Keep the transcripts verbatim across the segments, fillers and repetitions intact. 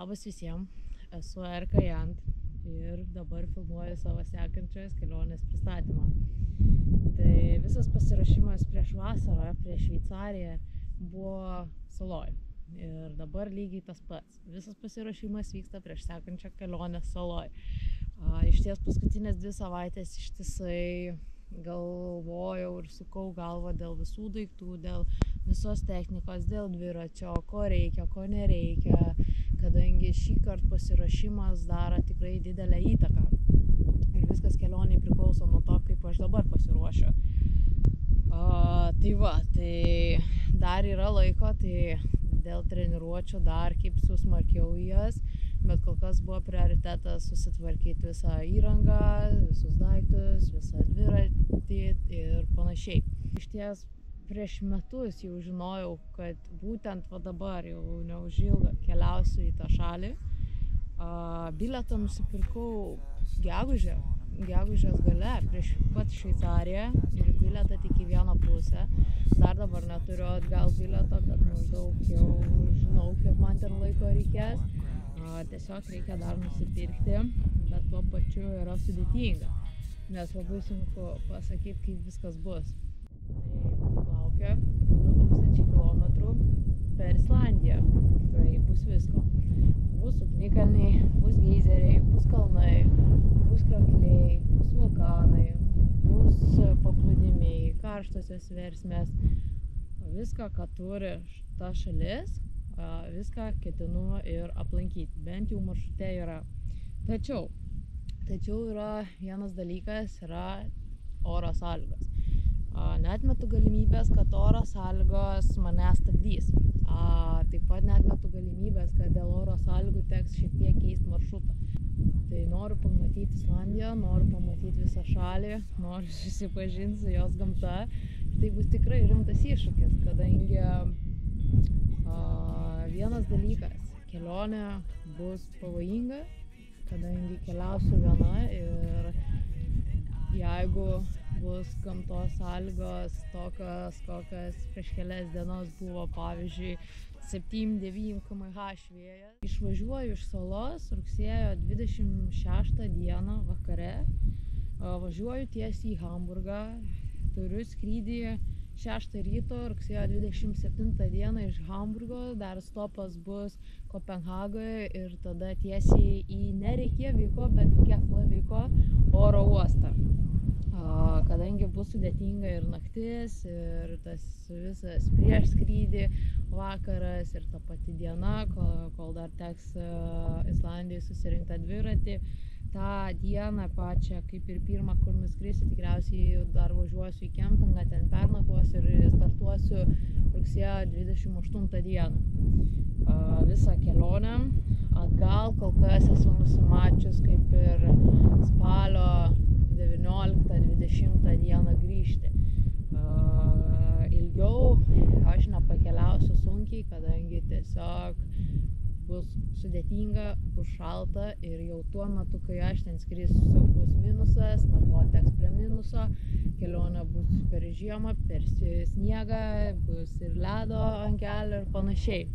Labas visiems, esu Erika Jant ir dabar filmuoju savo sekančios kelionės pristatymą. Tai visas pasirašymas prieš vasarą, prieš Šveicariją buvo saloj. Ir dabar lygiai tas pats. Visas pasirašymas vyksta prieš sekančią kelionę saloj. Iš ties paskutinės dvi savaitės ištisai galvojau ir sukau galvą dėl visų daiktų, dėl visos technikos, dėl dviračio, ko reikia, ko nereikia, kadangi šį kartą pasiruošimas daro tikrai didelę įtaką. Ir viskas kelioniai priklauso nuo to, kaip aš dabar pasiruošiu. A, tai va, tai dar yra laiko, tai dėl treniruočių dar kibsiu smarkiau į jas, bet kol kas buvo prioritetas susitvarkyti visą įrangą, visus daiktus, visą dviratį ir panašiai. Iš ties prieš metus jau žinojau, kad būtent va dabar jau neužilgo keliausiu į tą šalį. A, bilietą nusipirkau gegužę, gegužės gale prieš pat Šveicariją ir bilietą tik į vieną pusę. Dar dabar neturiu atgal bilietą, bet maždaug jau žinau, kiek man ten laiko reikės. A, tiesiog reikia dar nusipirkti, bet tuo pačiu yra sudėtinga, nes labai sunku pasakyti, kaip viskas bus. Tai laukia du tūkstančiai kilometrų per Islandiją, tai bus visko. Bus ugnikalniai, bus geizeriai, bus kalnai, bus kriokliai, bus vulkanai, bus paplūdimiai, karštosios versmės. Viską, ką turi ta šalis, viską ketinu ir aplankyti, bent jau maršrute yra. Tačiau, tačiau yra vienas dalykas, yra oro sąlygos. Neatmetu galimybės, kad oro sąlygos mane stabdys. Taip pat neatmetu galimybės, kad dėl oro sąlygų teks šiek tiek keisti maršrutą. Tai noriu pamatyti Islandiją, noriu pamatyti visą šalį, noriu susipažinti su jos gamta. Ir tai bus tikrai rimtas iššūkis, kadangi a, vienas dalykas, kelionė bus pavojinga, kadangi keliausiu viena ir jeigu bus gamtos sąlygos tokios, kokios prieš kelias dienas buvo, pavyzdžiui, septyni devyni kilometrai vėjas. Išvažiuoju iš salos rugsėjo dvidešimt šeštą dieną vakare, važiuoju tiesiai į Hamburgą, turiu skrydį šeštą ryto, rugsėjo dvidešimt septintą dieną iš Hamburgo, dar stopas bus Kopenhagoje ir tada tiesiai į ne Reikjaviko, bet Keflaviko oro uostą. Kadangi bus sudėtinga ir naktis, ir tas visas prieš skrydį vakaras, ir ta pati diena, kol, kol dar teks Islandijai susirinkti dviratį, tą dieną pačią, kaip ir pirmą, kur nuskrisiu, tikriausiai dar važiuosiu į kempingą, ten pernakvosiu ir startuosiu rugsėjo dvidešimt aštuntą dieną. Visą kelionę atgal kol kas esu nusimačius kaip ir spalio devynioliktą dvidešimtą dieną grįžti. Ilgiau aš nepakeliausiu sunkiai, kadangi tiesiog bus sudėtinga, bus šalta ir jau tuo metu, kai aš ten skrisiu, bus minusas, nakvoti teks prie minuso, kelionė bus per žiemą, per sniegą, bus ir ledo ant kelio ir panašiai.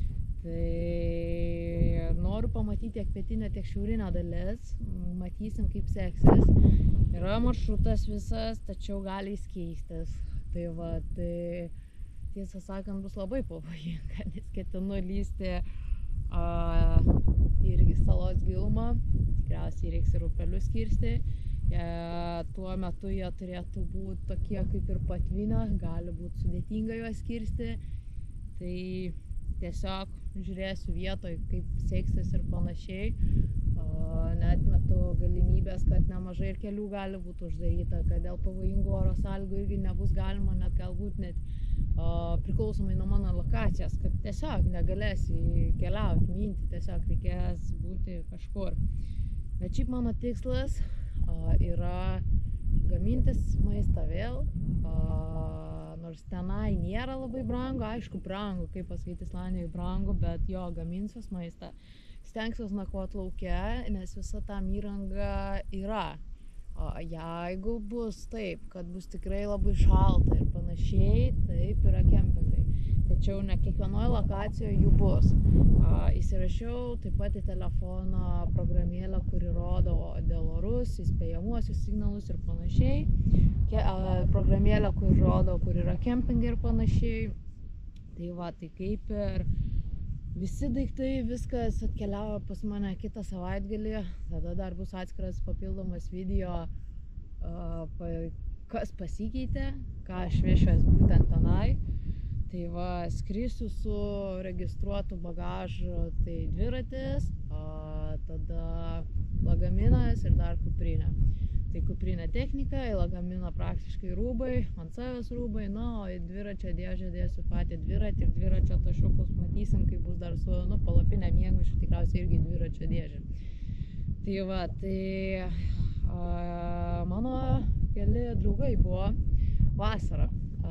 Tai noriu pamatyti tiek pietinę, tiek šiaurinę dalis, matysim kaip seksis. Yra maršrutas visas, tačiau gali jis keistis. Tai va, tai tiesą sakant bus labai pavojinga, nes ketinu lysti a, irgi salos gilumą, tikriausiai reiks ir upelius kirsti. E, tuo metu jie turėtų būti tokie kaip ir patvinę, gali būti sudėtinga juos kirsti. Tai tiesiog žiūrėsiu vietoj, kaip seksis ir panašiai. Neatmetu galimybės, kad nemažai ir kelių gali būti uždaryta, kad dėl pavojingų oro sąlygų irgi nebus galima, net galbūt net a, priklausomai nuo mano lokacijos, kad tiesiog negalėsi keliauti, minti, tiesiog reikės būti kažkur. Bet šiaip mano tikslas a, yra gamintis maistą vėl. A, Nors tenai nėra labai brangu, aišku brangu, kaip pasakyti Islandijai brangu, bet jo, gaminsiuos maistą. Stengsiuos nakvoti lauke, nes visa tam įranga yra. O jeigu bus taip, kad bus tikrai labai šalta ir panašiai, taip yra kempingai. tačiau ne kiekvienoje lokacijoje jų bus. Įsirašiau taip pat į telefono programėlę, kuri rodo dėl orus, įspėjamuosius signalus ir panašiai. Programėlę, kuri rodo, kur yra kempingai ir panašiai. Tai va, tai kaip ir visi daiktai, viskas atkeliavo pas mane kitą savaitgalį. Tada dar bus atskiras papildomas video, kas pasikeitė, ką aš vešiuos būtent tenai. Tai va, skrisiu su registruotu bagažu, tai dviratis, tada lagaminas ir dar kuprinė. Tai kuprinė technika, į lagaminą praktiškai rūbai, ant savęs rūbai, na, o į dviračio dėžę dėsiu patį dviratį ir dviračio tašiukus matysim, kai bus dar su, nu, palapinė miegušiu, tikriausiai irgi dviračio dėžė. Tai va, tai a, mano keli draugai buvo vasarą.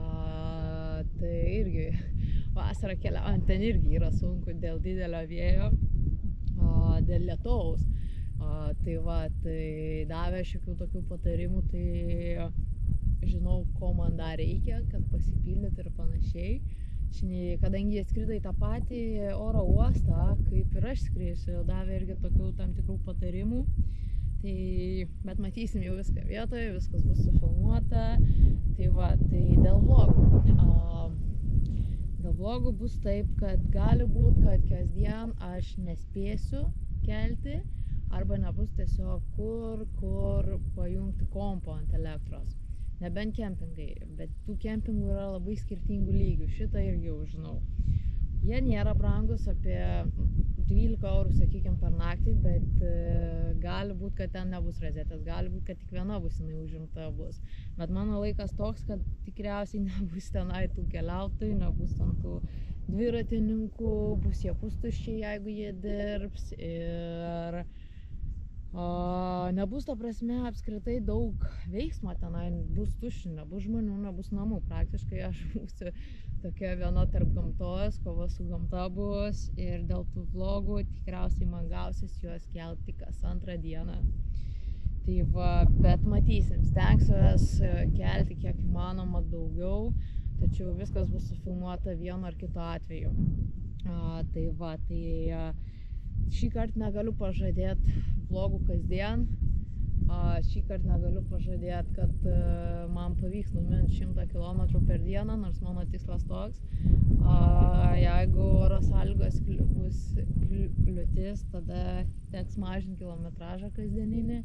Tai irgi vasarą keliaujant ten irgi yra sunku dėl didelio vėjo, dėl lietaus. Tai va, tai davė šiokių tokių patarimų, tai žinau, ko man dar reikia, kad pasipildyti ir panašiai. Šiandien, kadangi jie skrido į tą patį oro uostą, kaip ir aš skrisiu, davė irgi tokių tam tikrų patarimų. Tai, bet matysim jau viską vietoje, viskas bus sufilmuota. Tai va, tai dėl vlogų. A, dėl vlogų bus taip, kad gali būt, kad kasdien aš nespėsiu kelti, arba nebus tiesiog kur, kur pajungti kompo ant elektros. Nebent kempingai, bet tų kempingų yra labai skirtingų lygių, šitą irgi jau žinau. Jie nėra brangus, apie dvylika eurų, sakykime, per naktį, bet e, gali būt, kad ten nebus rozetės, gali būt, kad tik viena būsinai užimta bus. Bet mano laikas toks, kad tikriausiai nebus tenai tų keliautojų, nebus ten tų dviratininkų, bus jie pustuščiai, jeigu jie dirbs. Ir o, nebus, ta prasme, apskritai daug veiksmo tenai, bus tuščių, nebus žmonių, nebus namų. Praktiškai aš būsiu tokia viena tarp gamtos, kova su gamta bus, ir dėl tų vlogų tikriausiai man gausis juos kelti kas antrą dieną. Tai va, bet matysim, stengsiuos kelti kiek įmanoma daugiau, tačiau viskas bus sufilmuota vienu ar kitu atveju. A, tai va, tai a, šį kartą negaliu pažadėti vlogų kasdien. A, šį kartą negaliu pažadėti, kad a, man pavyks numinti šimtą kilometrų per dieną, nors mano tikslas toks. A, jeigu oro sąlygos bus kliūtis, tada teks mažinti kilometražą kasdieninį.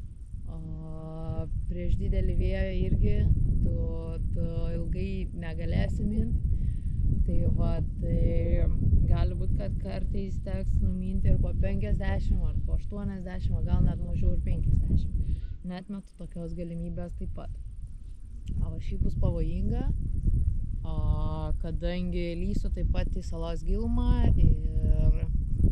A, prieš didelį vėją irgi tu, tu ilgai negalėsi minti. Tai va, tai gali būt, kad kartais teks numinti ir po penkiasdešimt, ar po aštuoniasdešimt, o gal net mažiau ir penkiasdešimt. Neatmetu tokios galimybės taip pat. O šiaip bus pavojinga, o, kadangi lysiu taip pat į salos gilumą ir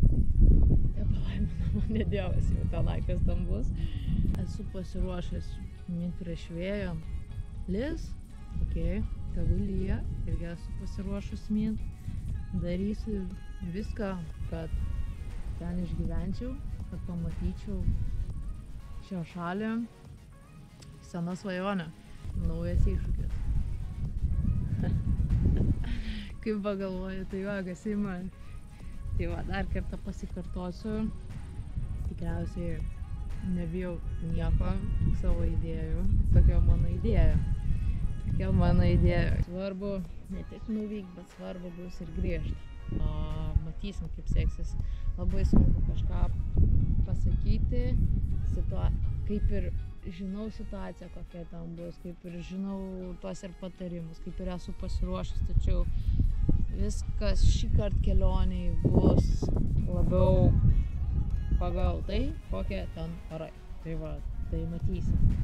nepalaimina mane Dievas jau tenai, kas ten bus. Esu pasiruošęs minti prieš vėjo. Lis, okei. Okay. Tegul lyja, irgi esu pasiruošus mint. Darysiu viską, kad ten išgyvenčiau, kad pamatyčiau šią šalį. Sena svajonė, naujas iššūkis. Kaip pagalvoju, tai juokas į man. Tai va, dar kartą pasikartosiu. Tikriausiai nebijau nieko, tik savo idėjų. Tokia mano idėja. Tokia mano idėja. Svarbu ne tik nuvykti, bet svarbu bus ir grįžti. O, matysim, kaip seksis. Labai sunku kažką pasakyti, situa kaip ir žinau situaciją, kokia ten bus, kaip ir žinau tuos ir patarimus, kaip ir esu pasiruošęs, tačiau viskas šį kartą kelioniai bus labiau pagal tai, kokie ten orai. Tai va, tai matysim.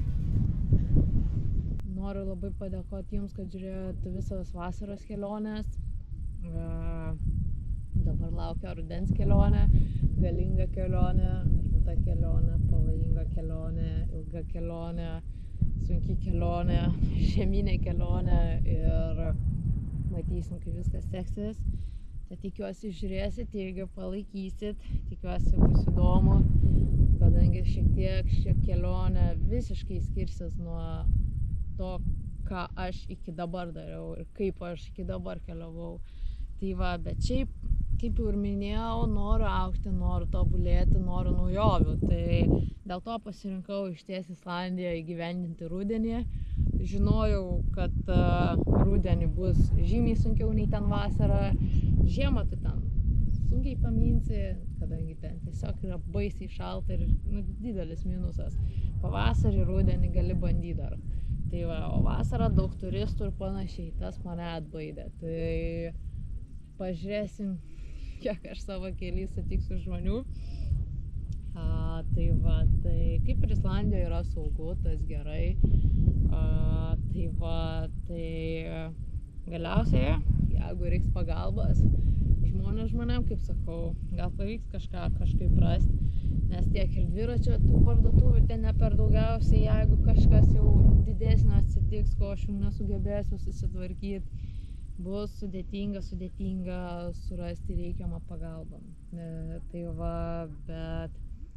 Noriu labai padėkoti jums, kad žiūrėjote visas vasaros kelionės. Dabar laukia rudens kelionė, galinga kelionė, rimta kelionė, pavojinga kelionė, ilga kelionė, sunki kelionė, žeminė kelionė ir matysim, kaip viskas seksis. Tai tikiuosi žiūrėsit, irgi palaikysit, tikiuosi bus įdomu, kadangi šiek tiek ši kelionė visiškai skirsis nuo to, ką aš iki dabar dariau ir kaip aš iki dabar keliavau. Tai va, bet šiaip, kaip jau ir minėjau, noriu augti, noriu tobulėti, noriu naujovių. Tai dėl to pasirinkau išties Islandiją įgyvendinti rudenį. Žinojau, kad uh, rudenį bus žymiai sunkiau nei ten vasarą. Žiemą tu ten sunkiai paminsi, kadangi ten tiesiog yra baisiai šalta ir nu, didelis minusas. Pavasarį, rudenį gali bandyti dar. Tai va, o vasarą daug turistų ir panašiai, tas mane atbaidė. Tai pažiūrėsim, kiek aš savo kely sutiksiu žmonių. A, tai va, tai kaip ir Islandijoje yra saugu, tas gerai. A, tai va, tai galiausiai, jeigu reiks pagalbos, žmonės žmonėm, kaip sakau, gal pavyks kažką kažkaip rasti, nes tiek ir dviračio tų parduotuvių ten ne per daugiausiai, jeigu kažkas jau didesnio atsitiks, ko aš jau nesugebėsiu susitvarkyti, bus sudėtinga, sudėtinga surasti reikiamą pagalbą. E, tai va, bet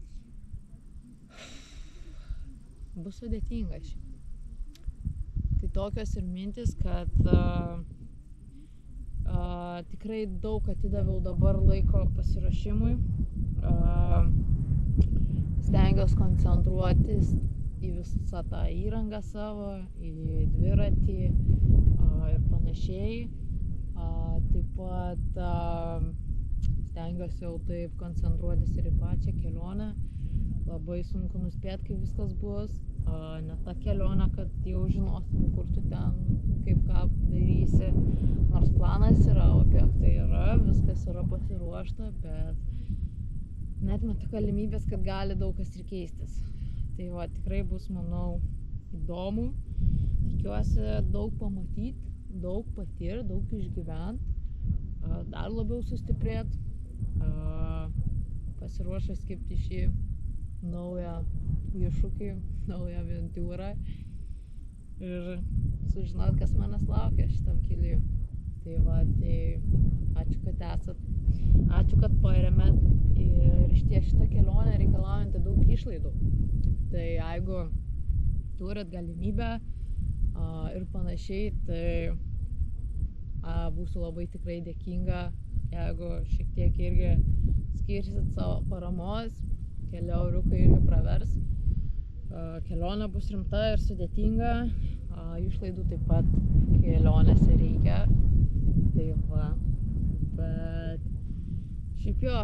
bus sudėtinga šiaip. Tai tokios ir mintis, kad uh, uh, tikrai daug atidaviau dabar laiko pasiruošimui. Uh, stengiuosi koncentruotis į visą tą įrangą savo, į dviratį uh, ir panašiai. Uh, taip pat uh, stengiuosi jau taip koncentruotis ir į pačią kelionę. Labai sunku nuspėti, kaip viskas bus. Uh, ne ta kelionė, kad jau žinosim, kur tu ten, kaip ką darysi. Nors planas yra, objektai yra, viskas yra pasiruošta, bet neatmetu galimybės, kad gali daug kas ir keistis. Tai va, tikrai bus, manau, įdomu. Tikiuosi daug pamatyti, daug patirti, daug išgyventi, uh, dar labiau sustiprėti, uh, pasiruošęs kibti šį naują iššūkį, naują avantiūrą ir sužinot, kas manęs laukia šitam kely. Tai va, tai ačiū, kad esat, ačiū, kad paremėt ir išties šitą kelionę reikalaujanti daug išlaidų. Tai jeigu turit galimybę a, ir panašiai, tai a, būsiu labai tikrai dėkinga, jeigu šiek tiek irgi skirsit savo paramos. Keli euriukai irgi pravers. Kelionė bus rimta ir sudėtinga. Išlaidų taip pat kelionėse reikia. Tai va. Bet šiaip jo,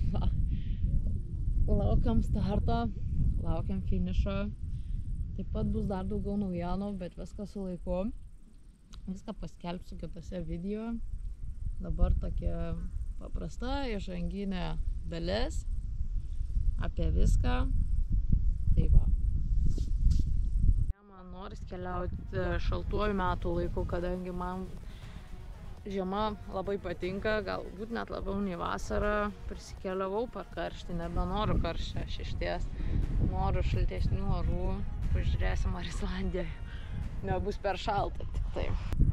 laukiam starto, laukiam finišo. Taip pat bus dar daugiau naujienų, bet viską su laiku. Viską paskelbsiu kitose video. Dabar tokia paprasta įžanginė dalis apie viską. Tai va. Man noris keliauti šaltuoju metų laiku, kadangi man žiema labai patinka, galbūt net labiau nei vasara. Prisikeliavau per karštį, nebenoriu karščio, aš išties noriu šaltesnių orų. Pažiūrėsim, ar Islandijoje nebus per šalta tik tai.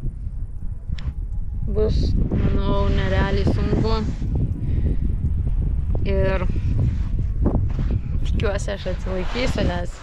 Bus, manau, nerealiai sunku. Ir tikiuosi, aš atsilaikysiu, nes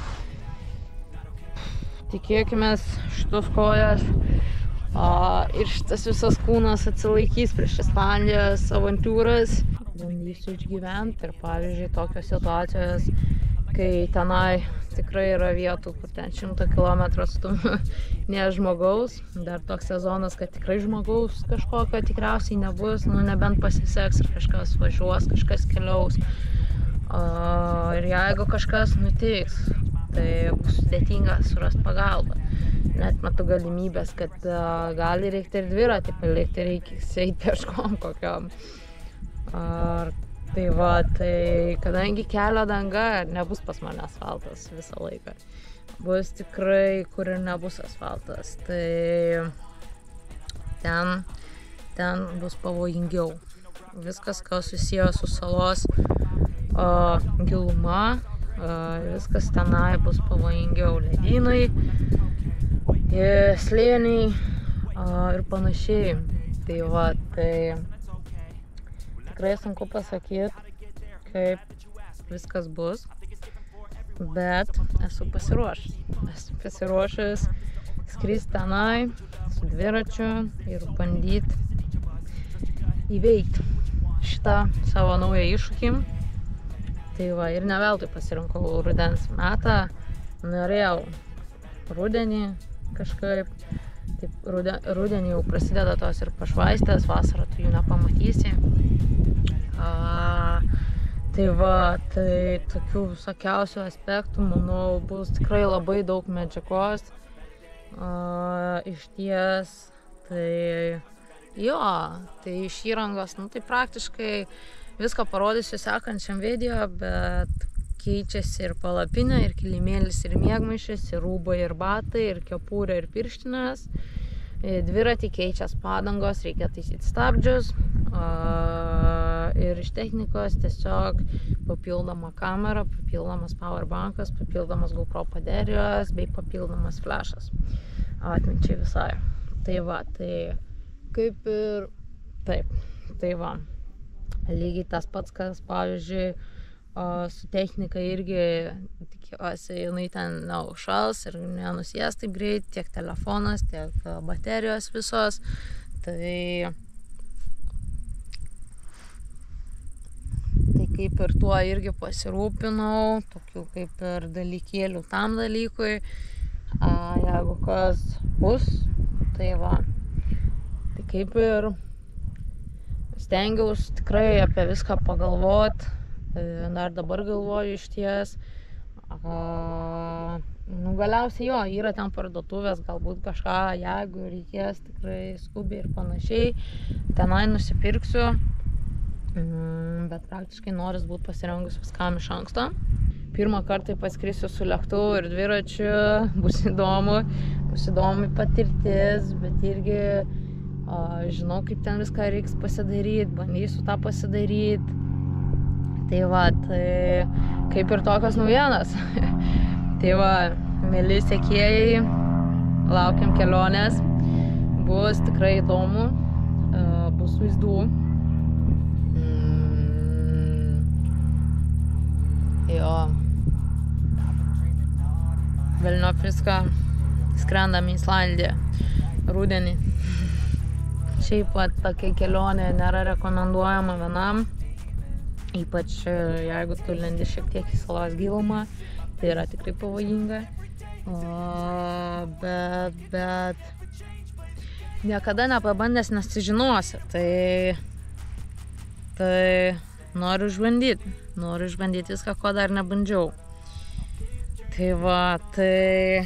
tikėkimės šitos kojas a, ir šitas visas kūnas atsilaikys prieš Islandijos avantiūras. Bandysiu išgyventi ir pavyzdžiui tokios situacijos, kai tenai tikrai yra vietų, kur ten šimto kilometrų atstumu ne žmogaus. Dar toks sezonas, kad tikrai žmogaus kažkokio tikriausiai nebus, nu nebent pasiseks ir kažkas važiuos, kažkas keliaus. Uh, ir jeigu kažkas nutiks, tai bus sudėtinga surasti pagalbą. Net matau galimybės, kad uh, gali reikti ir dviratį palikti, reikia eiti peškom kokiom. Uh, tai va, tai kadangi kelio danga nebus pas mane asfaltas visą laiką. Bus tikrai, kur ir nebus asfaltas. Tai ten, ten bus pavojingiau. Viskas, kas susiję su salos O, giluma, o, viskas tenai bus pavojingiau, ledynai, slėniai o, ir panašiai. Tai va, tai tikrai sunku pasakyti, kaip viskas bus, bet esu pasiruošęs. Esu pasiruošęs skristi tenai su dviračiu ir bandyti įveikti šitą savo naują iššūkį. Tai va, ir ne veltui pasirinkau rudens metą. Norėjau rudenį kažkaip. Taip, rudenį jau prasideda tos ir pašvaistės, vasarą tu jų nepamatysi. A, tai va, tai tokių visokiausių aspektų, manau, bus tikrai labai daug medžiagos. A, išties, tai jo, tai iš įrangos, nu tai praktiškai viską parodysiu sekančiam video, bet keičiasi ir palapinė, ir kilimėlis, ir miegmaišis, ir rūbai, ir batai, ir kepurė, ir pirštinės. Dviratį keičias padangos, reikia taisyti stabdžius. Ir iš technikos tiesiog papildoma kamera, papildomas powerbankas, papildomas GoPro baterijos, bei papildomas flešas. Atminčiai visai. Tai va, tai kaip ir taip, tai va. Lygiai tas pats, kas, pavyzdžiui, su technika irgi tikiuosi, jinai ten neužšals ir nenusės taip greit, tiek telefonas, tiek baterijos visos. Tai, tai kaip ir tuo irgi pasirūpinau, tokių kaip ir dalykėlių tam dalykui. A, jeigu kas bus, tai va. Tai kaip ir stengiausi tikrai apie viską pagalvot. Dar dabar galvoju išties. Nu, galiausiai jo, yra ten parduotuvės, galbūt kažką, jeigu reikės tikrai skubiai ir panašiai, tenai nusipirksiu, bet praktiškai noris būti pasirengus viskam iš anksto. Pirmą kartą paskrisiu su lėktuvu ir dviračiu, bus įdomu, bus įdomi patirtis, bet irgi a, žinau, kaip ten viską reiks pasidaryti, bandysiu tą pasidaryti. Tai va, tai kaip ir tokios naujienos. Tai va, mėly sekėjai, laukiam kelionės. Bus tikrai įdomu, bus vaizdų. Mm, jo. Velnio Friska, skrendam į Islandiją rudenį. Šiaip pat tokia kelionė nėra rekomenduojama vienam. Ypač jeigu tu lendi šiek tiek į salos gilumą, tai yra tikrai pavojinga. O, bet, bet niekada nepabandęs nesižinosi. Tai, tai noriu išbandyti. Noriu išbandyti viską, ko dar nebandžiau. Tai va, tai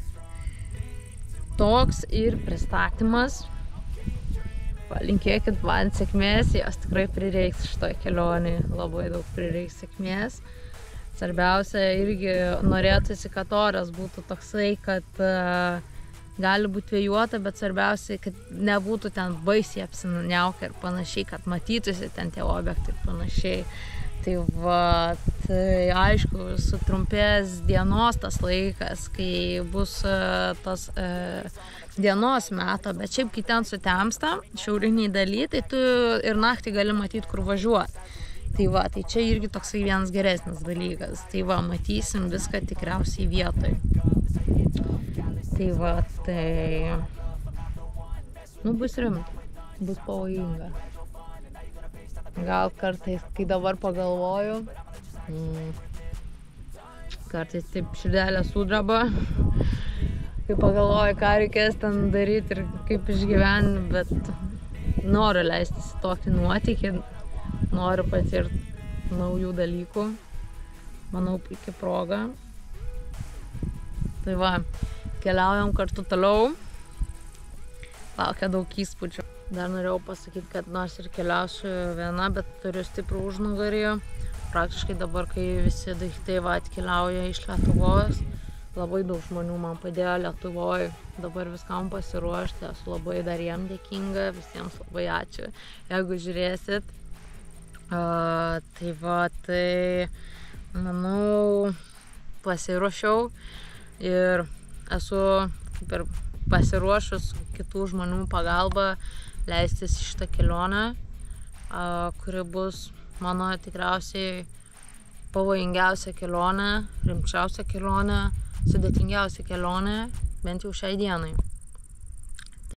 toks ir pristatymas. Palinkėkit man sėkmės, jos tikrai prireiks šitoj kelionėje, labai daug prireiks sėkmės. Svarbiausia irgi norėtųsi, kad oras būtų toksai, kad uh, gali būti vėjuota, bet svarbiausia, kad nebūtų ten baisiai apsiniaukę ir panašiai, kad matytųsi ten tie objektai ir panašiai. Tai va, tai aišku, sutrumpės dienos tas laikas, kai bus uh, tas uh, dienos meto, bet šiaip kai ten sutemsta, šiauriniai daly, tai tu ir naktį gali matyti, kur važiuoti. Tai va, tai čia irgi toksai vienas geresnis dalykas. Tai va, matysim viską tikriausiai vietoj. Tai va, tai... Nu, bus rimta, bus pavojinga. Gal kartais, kai dabar pagalvoju, mm, kartais taip širdelė sudraba, kai pagalvoju, ką reikės ten daryti ir kaip išgyventi, bet noriu leistis į tokį nuotykį, noriu patirti naujų dalykų, manau, puikia proga. Tai va, keliaujam kartu toliau, laukia daug įspūdžių. Dar norėjau pasakyti, kad nors ir keliausiu viena, bet turiu stiprų užnugarį. Praktiškai dabar, kai visi daiktai va atkeliauja iš Lietuvos, labai daug žmonių man padėjo Lietuvoje dabar viskam pasiruošti. Esu labai dar jiem dėkinga, visiems labai ačiū, jeigu žiūrėsit. Uh, tai va, tai manau, pasiruošiau ir esu kaip ir pasiruošus kitų žmonių pagalba leistis į šitą kelionę, kuri bus mano tikriausiai pavojingiausia kelionė, rimčiausia kelionė, sudėtingiausia kelionė bent jau šiai dienai.